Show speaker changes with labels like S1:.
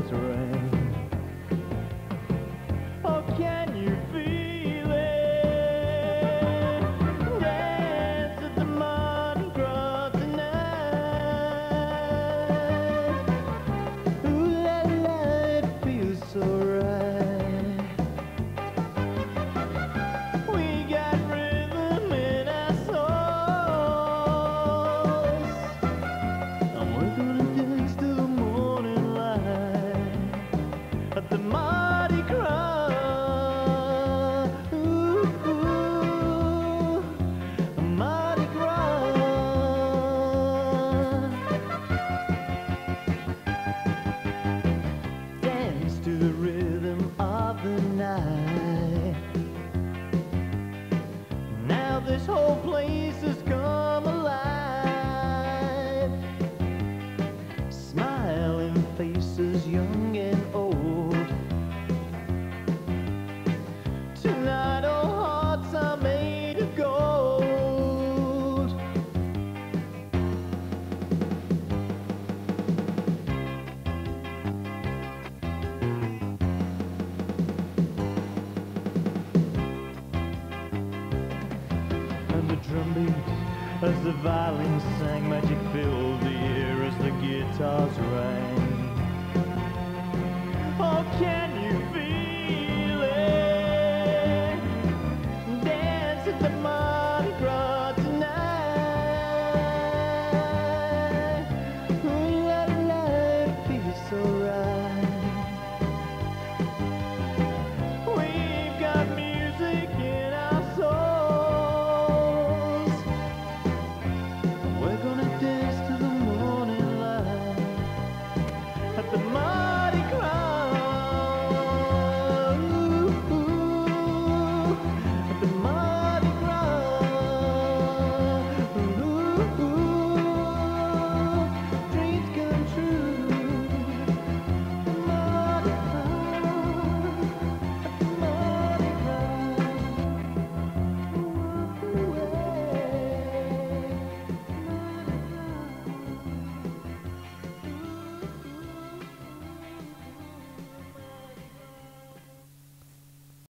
S1: guitars ring. Oh, can you feel it? Dance at the Mardi Gras tonight. Ooh la la, it feels so right. We got rhythm in our souls, and we're gonna dance till the morning light at the Mardi Gras. Ooh, ooh, Mardi Gras. Dance to the rhythm of the night. Now this whole place has come alive. Smiling faces, young and old. Tonight all hearts are made of gold. And the drum beat as the violins sang, magic filled the air as the guitars rang.